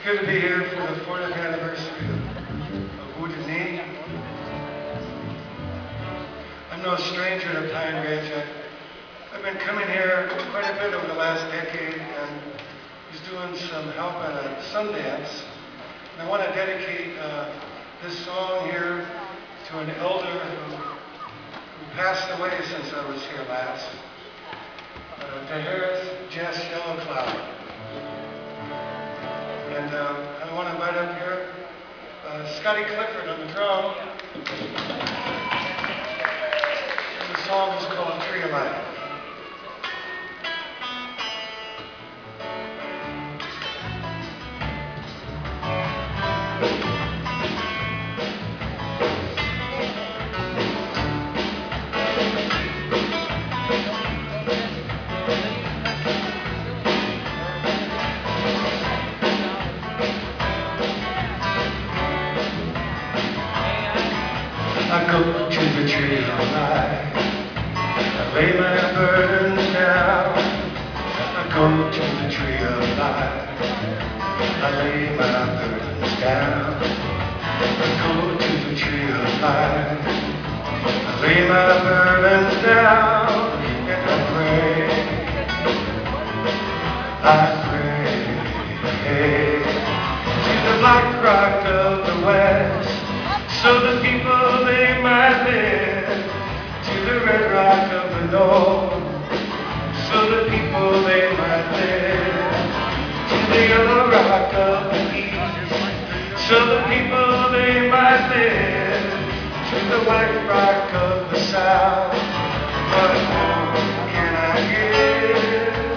good to be here for the 40th anniversary of Wounded Knee. I'm no stranger to Pine Ridge. I've been coming here quite a bit over the last decade and was doing some help at a Sundance. And I want to dedicate this song here to an elder who passed away since I was here last. To Harris Jess Yellowcloud. And I want to invite up here Scotty Clifford on the drum. And the song is called Tree of Life. I go to the tree of life, I lay my burdens down. I go to the tree of life, I lay my burdens down. I go to the tree of life, I lay my burdens down, and I pray to the black rock of the west, so the people they might live, to the red rock of the north, so the people they might live, to the yellow rock of the east, so the people they might live, to the white rock of the south. What more can I give?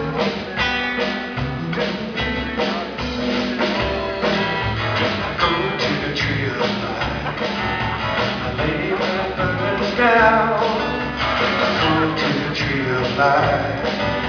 Go to the tree of life, lay my burdens down. I go to the tree of life.